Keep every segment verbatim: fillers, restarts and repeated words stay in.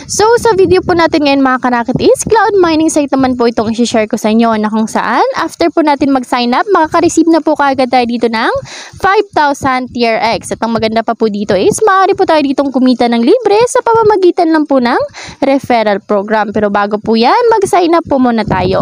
So, sa video po natin ngayon mga karakit is cloud mining site naman po itong i-share ko sa inyo na kung saan after po natin mag-sign up, makaka-receive na po kaagad tayo dito ng five thousand T R X. At ang maganda pa po dito is maaari po tayo ditong kumita ng libre sa pamamagitan lang po ng referral program. Pero bago po yan, mag-sign up po muna tayo.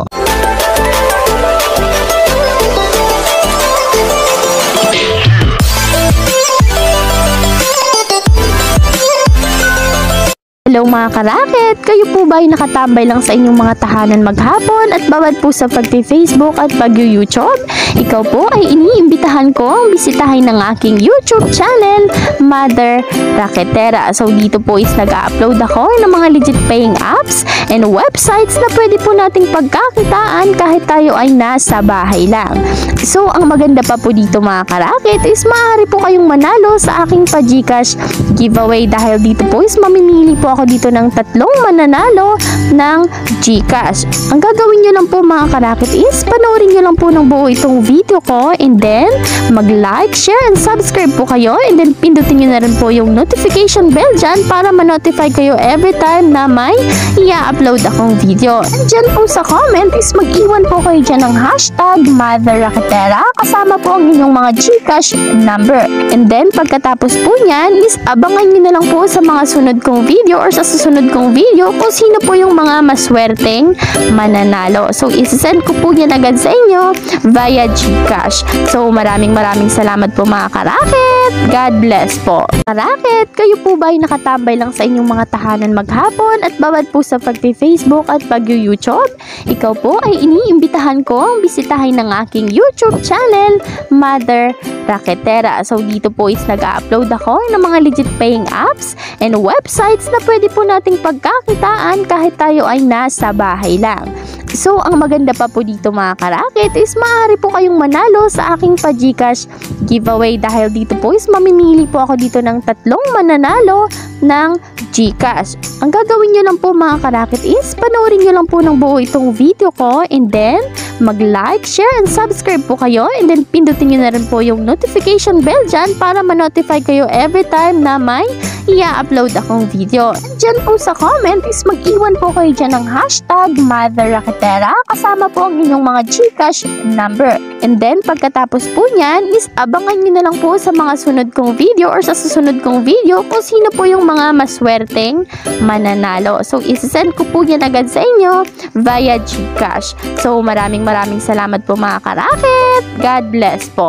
Hello mga karakit! Kayo po ba ay nakatambay lang sa inyong mga tahanan maghapon at bawat po sa pag-Facebook at pag-YouTube? Ikaw po ay iniimbitahan ko ang bisitahin ng aking YouTube channel, Mother Raketera. So dito po is nag-upload ako ng mga legit paying apps and websites na pwede po nating pagkakitaan kahit tayo ay nasa bahay lang. So ang maganda pa po dito mga karakit is maaari po kayong manalo sa aking pa-Gcash giveaway dahil dito po is mamimili po ako dito ng tatlong mananalo ng Gcash. Ang gagawin nyo lang po mga karakit is panoorin nyo lang po ng buo itong video ko and then mag-like, share, and subscribe po kayo and then pindutin nyo na rin po yung notification bell dyan para ma-notify kayo every time na may i-upload akong video. And dyan po sa comment is mag-iwan po kayo dyan ng hashtag Mother Raketera kasama po ang inyong mga Gcash number. And then pagkatapos po nyan is abangan nyo na lang po sa mga sunod kong video or sa susunod kong video kung sino po yung mga maswerteng mananalo. So, isasend ko po yan agad sa inyo via Gcash. So, maraming maraming salamat po mga karakit. God bless po. Karakit, kayo po ba ay nakatambay lang sa inyong mga tahanan maghapon at bawat po sa pag-Facebook at pag-YouTube? Ikaw po ay iniimbitahan ko ang bisitahin ng aking YouTube channel, Mother Raketera. So, dito po is nag-upload ako ng mga legit paying apps and websites na pwede po nating pagkakitaan kahit tayo ay nasa bahay lang. So, ang maganda pa po dito mga karakit is maaari po kayong manalo sa aking pa-Gcash giveaway dahil dito po is mamimili po ako dito ng tatlong mananalo ng Gcash. Ang gagawin nyo lang po mga karakit is panoorin nyo lang po ng buo itong video ko and then mag-like, share, and subscribe po kayo and then pindutin nyo na rin po yung notification bell dyan para ma-notify kayo every time na may i-upload akong video. And dyan po sa comment is mag-iwan po kayo dyan ng hashtag Mother Raketera kasama po ang inyong mga Gcash number. And then pagkatapos po nyan is abangan nyo na lang po sa mga sunod kong video or sa susunod kong video kung sino po yung mga maswerteng mananalo. So isasend ko po yan agad sa inyo via Gcash. So maraming maraming salamat po mga karakit. God bless po.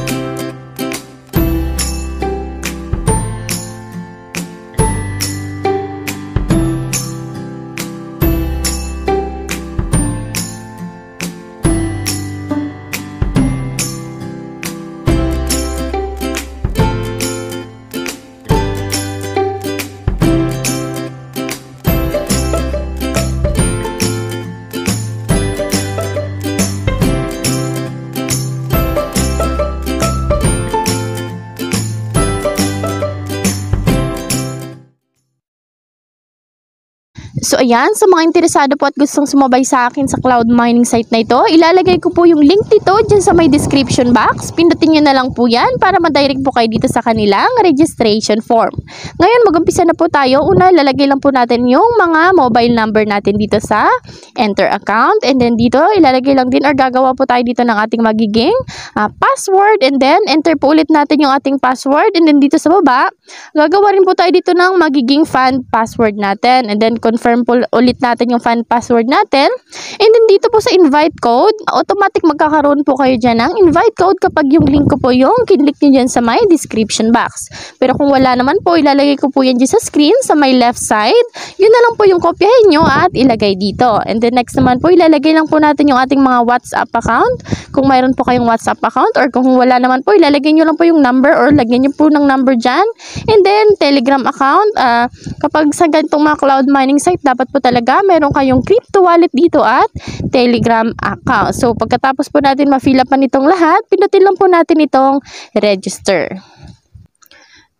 So ayan, sa mga interesado po at gustong sumabay sa akin sa cloud mining site na ito, ilalagay ko po yung link dito dyan sa may description box. Pindutin nyo na lang po yan para madirect po kayo dito sa kanilang registration form. Ngayon, mag-umpisa na po tayo. Una, ilalagay lang po natin yung mga mobile number natin dito sa enter account. And then dito, ilalagay lang din or gagawa po tayo dito ng ating magiging uh, password. And then, enter po ulit natin yung ating password. And then dito sa baba, gagawa rin po tayo dito ng magiging fan password natin. And then, confirm po ulit natin yung fan password natin. And then dito po sa invite code, automatic magkakaroon po kayo dyan ng invite code kapag yung link ko po yung kinlik nyo dyan sa my description box. Pero kung wala naman po, ilalagay ko po yan dyan sa screen sa my left side. Yun na lang po yung kopyahin nyo at ilagay dito. And then next naman po, ilalagay lang po natin yung ating mga WhatsApp account. Kung mayroon po kayong WhatsApp account or kung wala naman po, ilalagay nyo lang po yung number or lagyan nyo po ng number dyan. And then Telegram account, uh, kapag sa ganitong mga cloud mining site, dapat po talaga meron kayong crypto wallet dito at Telegram account. So, pagkatapos po natin ma-fill up nitong lahat, pinutin lang po natin itong register.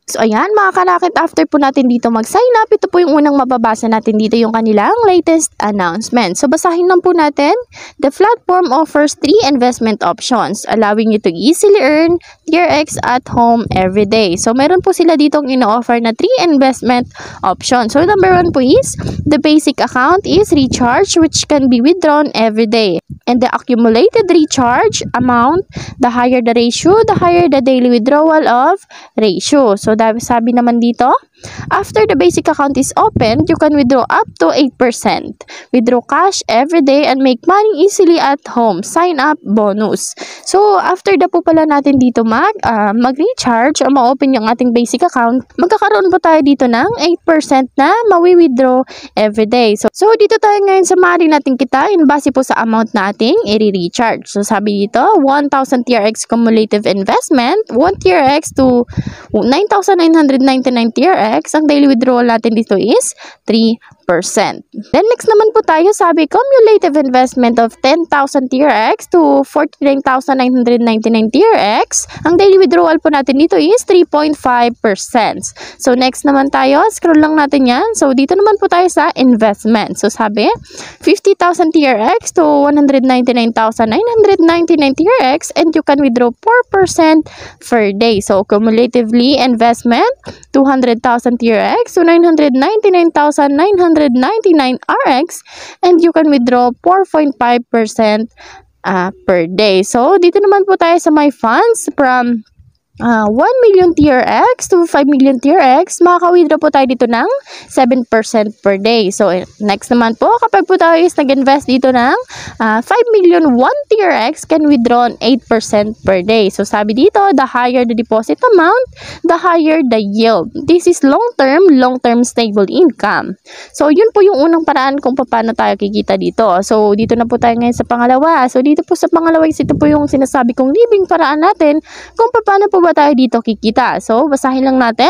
So, ayan mga karakit, after po natin dito mag-sign up, ito po yung unang mababasa natin dito yung kanilang latest announcement. So, basahin lang po natin. The platform offers three investment options, allowing you to easily earn T R X at home every day. So, meron po sila ditong ino-offer na three investment options. So, number one po is, the basic account is recharge, which can be withdrawn every day. And the accumulated recharge amount, the higher the ratio, the higher the daily withdrawal of ratio. So, sabi naman dito, after the basic account is opened, you can withdraw up to eight percent. Withdraw cash every day and make money easily at home. Sign up bonus. So, after da po pala natin dito mag, uh, mag-recharge o ma-open yung ating basic account, magkakaroon po tayo dito ng eight percent na mawi-withdraw every day. So, so dito tayo ngayon sa maaari natin kitain base po sa amount na ating i-recharge. So, sabi dito, one thousand T R X cumulative investment, one T R X to nine thousand nine hundred ninety-nine T R X, ang daily withdrawal natin dito is three percent. Then next naman po tayo, sabi cumulative investment of ten thousand T R X to forty-nine thousand nine hundred ninety-nine T R X, ang daily withdrawal po natin dito is three point five percent. So next naman tayo, scroll lang natin yan. So dito naman po tayo sa investment. So sabi, fifty thousand T R X to one hundred ninety-nine thousand nine hundred ninety-nine T R X, and you can withdraw four percent per day. So cumulatively investment, two hundred thousand T R X to nine hundred ninety-nine thousand nine hundred ninety-nine R X, and you can withdraw four point five percent uh, per day. So, dito naman po tayo sa my funds from Uh, one million T R X to five million T R X, makaka-withdraw po tayo dito ng seven percent per day. So, next naman po, kapag po tayo is nag-invest dito ng uh, five million, one T R X can withdraw eight percent per day. So, sabi dito, the higher the deposit amount, the higher the yield. This is long-term, long-term stable income. So, yun po yung unang paraan kung paano tayo kikita dito. So, dito na po tayo ngayon sa pangalawa. So, dito po sa pangalawa, ito po yung sinasabi kong living paraan natin kung paano po ba tayo dito kikita. So, basahin lang natin.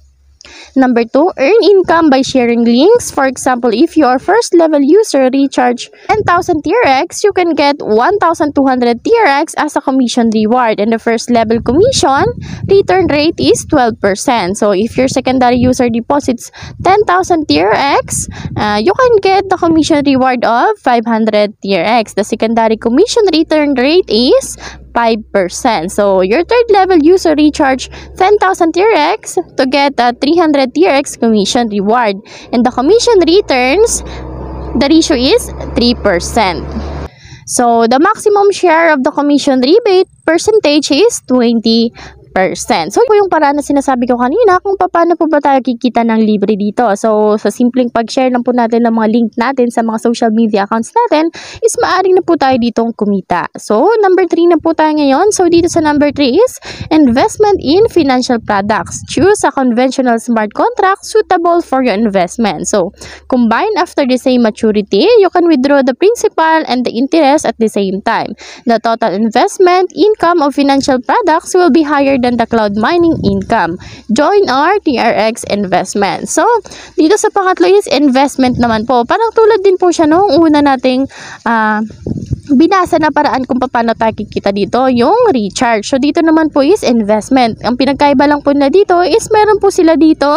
Number two, earn income by sharing links. For example, if you are first level user, recharge ten thousand T R X, you can get one thousand two hundred T R X as a commission reward. And the first level commission return rate is twelve percent. So, if your secondary user deposits ten thousand T R X, uh, you can get the commission reward of five hundred T R X. The secondary commission return rate is five percent. So, your third level user recharge ten thousand T R X to get a three hundred T R X commission reward. And the commission returns, the ratio is three percent. So, the maximum share of the commission rebate percentage is twenty percent. So, ito yung paraan na sinasabi ko kanina kung paano po ba tayo kikita ng libre dito. So, sa simpleng pag-share lang po natin ng mga link natin sa mga social media accounts natin, is maaring na po tayo ditong kumita. So, number three na po tayo ngayon. So, dito sa number three is investment in financial products. Choose a conventional smart contract suitable for your investment. So, combined after the same maturity, you can withdraw the principal and the interest at the same time. The total investment income of financial products will be higher than the cloud mining income. Join our T R X investment. So, dito sa pangatlo is investment naman po. Parang tulad din po siya noong una nating uh, binasa na paraan kung paano tayo kikita dito, yung recharge. So, dito naman po is investment. Ang pinagkaiba lang po na dito is meron po sila dito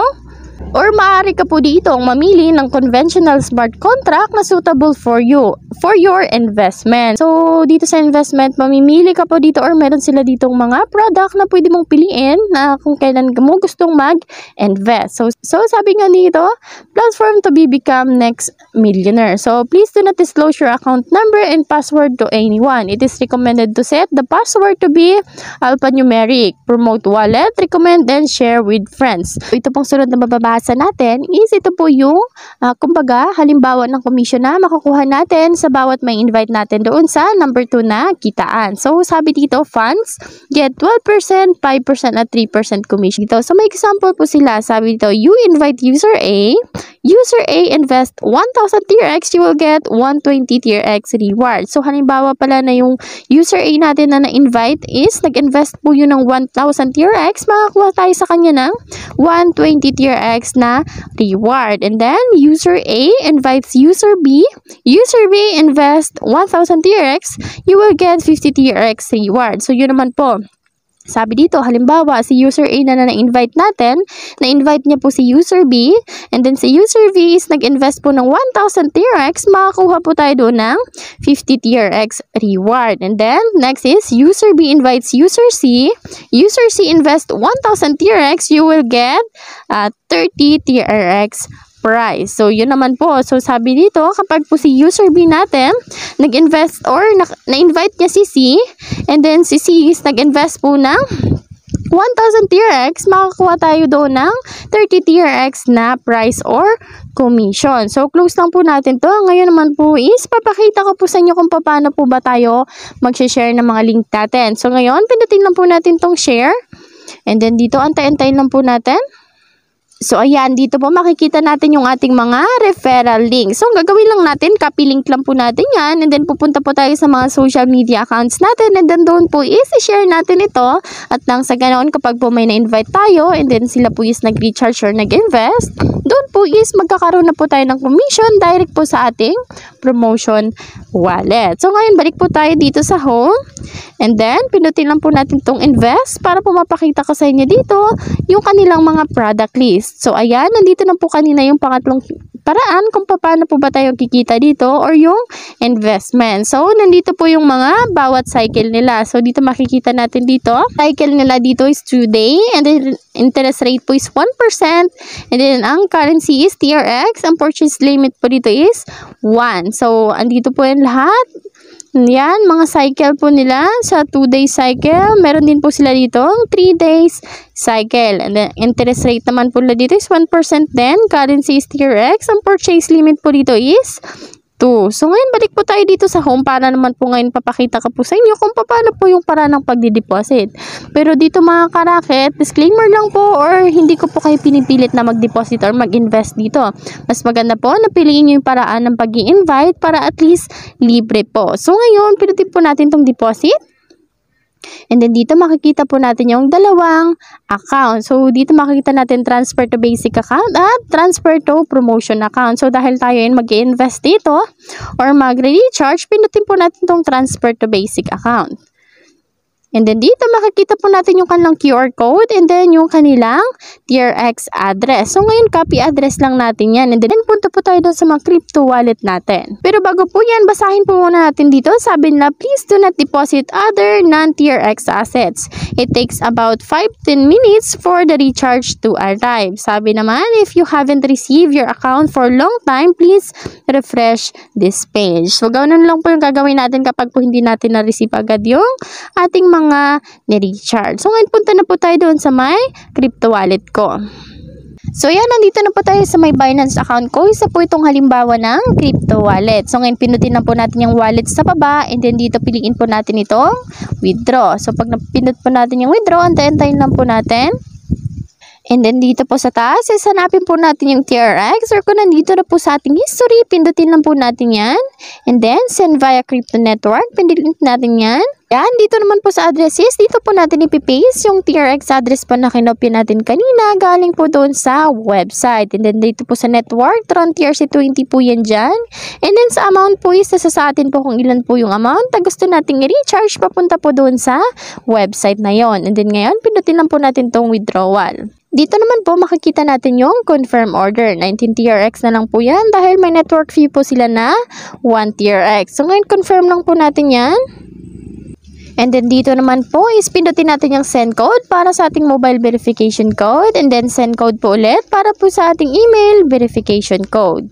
or maaari ka po dito mamili ng conventional smart contract na suitable for you, for your investment. So, dito sa investment, mamimili ka po dito or meron sila ditong mga product na pwede mong piliin na kung kailan mo gustong mag-invest. So, so, sabi nga dito, platform to be become next millionaire. So, please do not disclose your account number and password to anyone. It is recommended to set the password to be alphanumeric. Promote wallet, recommend, and share with friends. So, ito pong sunod na mababasa natin is ito po yung uh, kumbaga halimbawa ng commission na makukuha natin sa bawat may invite natin doon sa number two na kitaan. So, sabi dito, funds get twelve percent, five percent at three percent commission dito. So, may example po sila. Sabi dito, you invite user A, user A invest one thousand T R X, you will get one hundred twenty T R X reward. So, halimbawa pala na yung user A natin na na-invite is nag-invest po yun ng one thousand T R X, makakuha tayo sa kanya ng one hundred twenty T R X na reward. And then, user A invites user B. User B invest one thousand T R X, you will get fifty T R X reward. So, yun naman po. Sabi dito, halimbawa, si user A na na na-invite natin, na-invite niya po si user B, and then si user B is nag-invest po ng one thousand T R X, makakuha po tayo doon ng fifty T R X reward. And then, next is, user B invites user C, user C invest one thousand T R X, you will get uh, thirty T R X price. So, yun naman po. So, sabi dito, kapag po si user B natin, nag-invest or na-invite niya si C, and then si C is nag-invest po ng one thousand T R X, makakuha tayo doon ng thirty T R X na price or commission. So, close lang po natin to. Ngayon naman po is, papakita ko po sa inyo kung paano po ba tayo mag-share ng mga link natin. So, ngayon, pindutin lang po natin tong share. And then, dito, antay-antay lang po natin. So, ayan, dito po makikita natin yung ating mga referral link. So, ang gagawin lang natin, copy link lang po natin yan. And then, pupunta po tayo sa mga social media accounts natin. And then, doon po is, i-share natin ito. At nang sa ganoon, kapag po may na-invite tayo, and then sila po is nag-recharge or nag-invest, doon po is, magkakaroon na po tayo ng commission direct po sa ating promotion wallet. So, ngayon, balik po tayo dito sa home. And then, pinutin lang po natin itong invest para po mapakita ko sa inyo dito yung kanilang mga product list. So, ayan, nandito na po kanina yung pangatlong paraan kung paano po ba tayo kikita dito or yung investment. So, nandito po yung mga bawat cycle nila. So, dito makikita natin dito. Cycle nila dito is two day and then interest rate po is one percent. And then, ang currency is T R X. Ang purchase limit po dito is one. So, andito po yung lahat. Yan, mga cycle po nila sa two day cycle. Meron din po sila dito three days cycle. And then, interest rate naman po nila dito is one percent din. Currency is T R X. Ang purchase limit po dito is two. So, ngayon, balik po tayo dito sa home para naman po ngayon papakita ko po sa inyo kung paano po yung paraan ng pagdi-deposit. Pero dito mga karaket, disclaimer lang po or hindi ko po kayo pinipilit na mag-deposit or mag-invest dito. Mas maganda po na piliin nyo yung paraan ng pag-i-invite para at least libre po. So, ngayon, pinutin po natin tong deposit. And then, dito makikita po natin yung dalawang account. So, dito makikita natin transfer to basic account at transfer to promotion account. So, dahil tayo yun mag-i-invest dito or mag-recharge, pinutin po natin tong transfer to basic account. And then, dito makikita po natin yung kanilang Q R code and then yung kanilang T R X address. So, ngayon, copy address lang natin yan. And then, punta po tayo doon sa mga crypto wallet natin. Pero bago po yan, basahin po muna natin dito. Sabi nila, please do not deposit other non-T R X assets. It takes about five to ten minutes for the recharge to arrive. Sabi naman, if you haven't received your account for a long time, please refresh this page. So, ganoon lang po yung gagawin natin kapag po hindi natin na-receive agad yung ating mga mga ni-recharge. So, ngayon punta na po tayo doon sa may crypto wallet ko. So, yan, nandito na po tayo sa may Binance account ko. Isa po itong halimbawa ng crypto wallet. So, ngayon pinutin na po natin yung wallet sa baba and then dito piliin po natin itong withdraw. So, pag pinut po natin yung withdraw, antayin-antayin lang po natin. And then, dito po sa taas, is hanapin po natin yung T R X or kung nandito na po sa ating history, pindutin lang po natin yan. And then, send via crypto network, pindutin natin yan. Yan, dito naman po sa addresses, dito po natin ipipaste yung T R X address po na kinopya natin kanina, galing po doon sa website. And then, dito po sa network, Tron T R C twenty po yan dyan. And then, sa amount po is, nasa sa atin po kung ilan po yung amount na gusto nating i-recharge, papunta po doon sa website na yon. And then, ngayon, pindutin lang po natin tong withdrawal. Dito naman po makikita natin yung confirm order. nineteen T R X na lang po yan dahil may network fee po sila na one T R X. So ngayon confirm lang po natin yan. And then dito naman po is pindutin natin yung send code para sa ating mobile verification code. And then send code po ulit para po sa ating email verification code.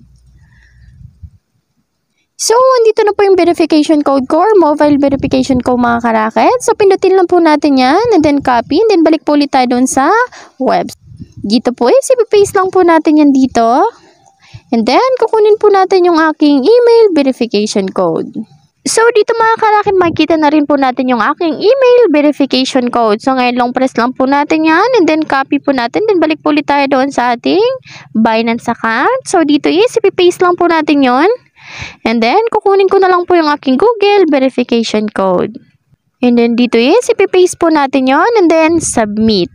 So, andito na po yung verification code ko or mobile verification code mga karaket. So, pindutin lang po natin yan and then copy and then balik po ulit tayo doon sa website. Dito po is, ipipaste lang po natin yan dito. And then, kukunin po natin yung aking email verification code. So, dito mga karaket, makikita na rin po natin yung aking email verification code. So, ngayon long press lang po natin yan and then copy po natin. Then, balik po ulit tayo doon sa ating Binance account. So, dito is, ipipaste lang po natin yon. And then, kukunin ko na lang po yung aking Google verification code. And then, dito is, ipipaste po natin yon and then, submit.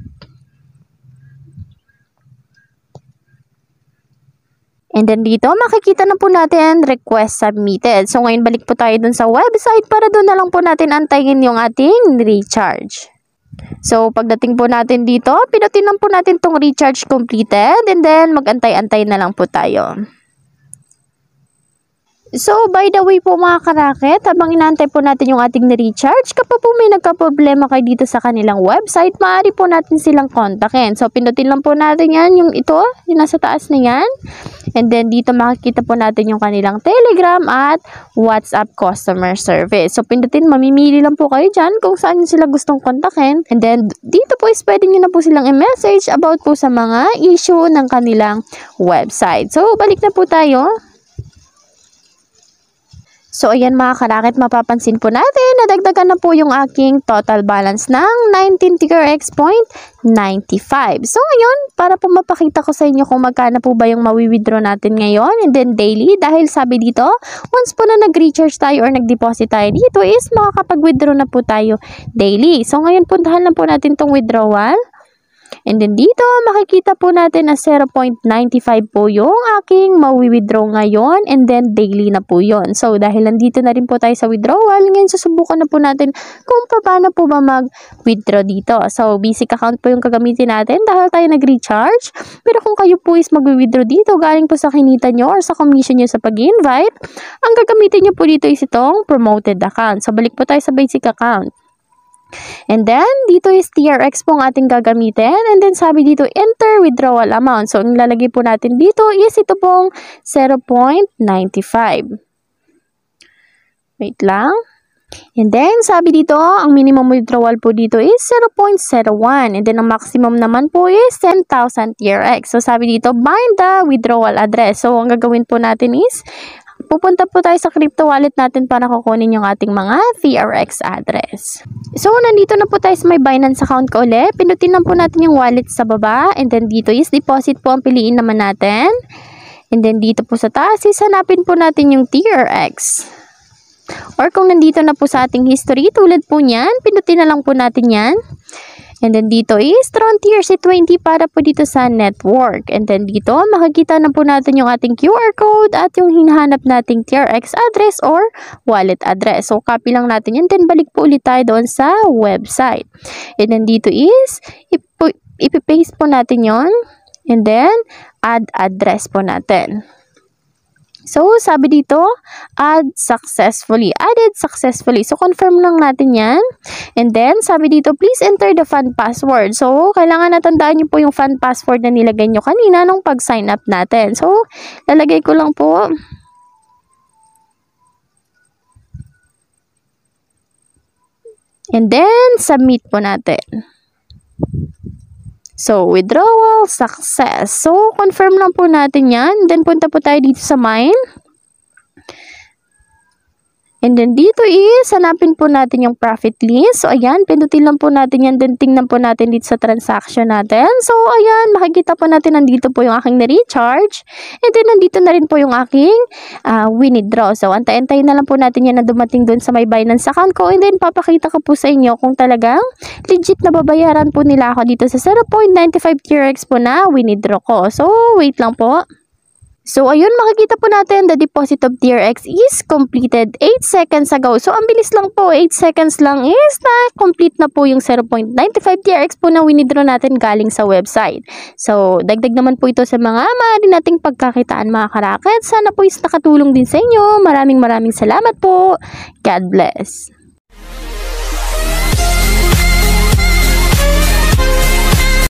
And then, dito, makikita na po natin, request submitted. So, ngayon, balik po tayo dun sa website para doon na lang po natin antayin yung ating recharge. So, pagdating po natin dito, pinutin lang po natin tong recharge completed and then mag-antay-antay na lang po tayo. So, by the way po mga karaket, habang inaantay po natin yung ating na-recharge, kapag po may nagka-problema kayo dito sa kanilang website, maaari po natin silang kontakin. So, pindutin lang po natin yan, yung ito, yung nasa taas na yan. And then, dito makikita po natin yung kanilang Telegram at WhatsApp customer service. So, pindutin, mamimili lang po kayo dyan kung saan sila gustong kontakin. And then, dito po is pwede nyo na po silang i-message about po sa mga issue ng kanilang website. So, balik na po tayo. So, ayan mga karakit, mapapansin po natin na dagdagan na po yung aking total balance ng nineteen T R X point nine five. So, ngayon, para po mapakita ko sa inyo kung magkano po ba yung mawi-withdraw natin ngayon and then daily, dahil sabi dito, once po na nag-recharge tayo or nag-deposit tayo dito is makakapag-withdraw na po tayo daily. So, ngayon, puntahan lang po natin tong withdrawal. And then dito, makikita po natin na zero point nine five po yung aking mawi-withdraw ngayon and then daily na po yun. So, dahil nandito na rin po tayo sa withdrawal, ngayon susubukan na po natin kung paano po ba mag-withdraw dito. So, basic account po yung gagamitin natin dahil tayo nag-recharge. Pero kung kayo po is mag-withdraw dito, galing po sa kinita nyo or sa commission nyo sa pag-invite, ang gagamitin nyo po dito is itong promoted account. So, balik po tayo sa basic account. And then, dito is T R X po ang ating gagamitin. And then, sabi dito, enter withdrawal amount. So, ang lalagay po natin dito is ito pong zero point nine five. Wait lang. And then, sabi dito, ang minimum withdrawal po dito is zero point zero one. And then, ang maximum naman po is ten thousand T R X. So, sabi dito, bind the withdrawal address. So, ang gagawin po natin is, pupunta po tayo sa crypto wallet natin para kukunin yung ating mga T R X address. So, nandito na po tayo sa may Binance account ko ulit. Pindutin lang po natin yung wallet sa baba. And then, dito is deposit po ang piliin naman natin. And then, dito po sa taas, is hanapin po natin yung T R X. Or kung nandito na po sa ating history, tulad po niyan, pindutin na lang po natin yan. And then dito is Tron T R C twenty para po dito sa network. And then dito, makikita na po natin yung ating Q R code at yung hinahanap nating T R X address or wallet address. So, copy lang natin yun. Then, balik po ulit tayo doon sa website. And then dito is, ipipaste po natin yon. And then, add address po natin. So, sabi dito, add successfully. Added successfully. So, confirm lang natin yan. And then, sabi dito, please enter the fund password. So, kailangan natandaan nyo po yung fund password na nilagay nyo kanina nung pag-sign up natin. So, lalagay ko lang po. And then, submit po natin. So, withdrawal success. So, confirm lang po natin yan. Then, punta po tayo dito sa mine. And then, dito is, hanapin po natin yung profit list. So, ayan, pindutin lang po natin yan. Then, tingnan po natin dito sa transaction natin. So, ayan, makikita po natin nandito po yung aking na-recharge. And then, nandito na rin po yung aking uh, withdraw. So, antay-antay na lang po natin yan na dumating dun sa may Binance account ko. And then, papakita ko po sa inyo kung talagang legit na babayaran po nila ako dito sa zero point nine five T R X po na withdraw ko. So, wait lang po. So, ayun, makikita po natin the deposit of T R X is completed eight seconds ago. So, ang bilis lang po, eight seconds lang is na complete na po yung zero point nine five T R X po na winidraw natin galing sa website. So, dagdag naman po ito sa mga maaari nating pagkakitaan mga karaket. Sana po is nakatulong din sa inyo. Maraming maraming salamat po. God bless.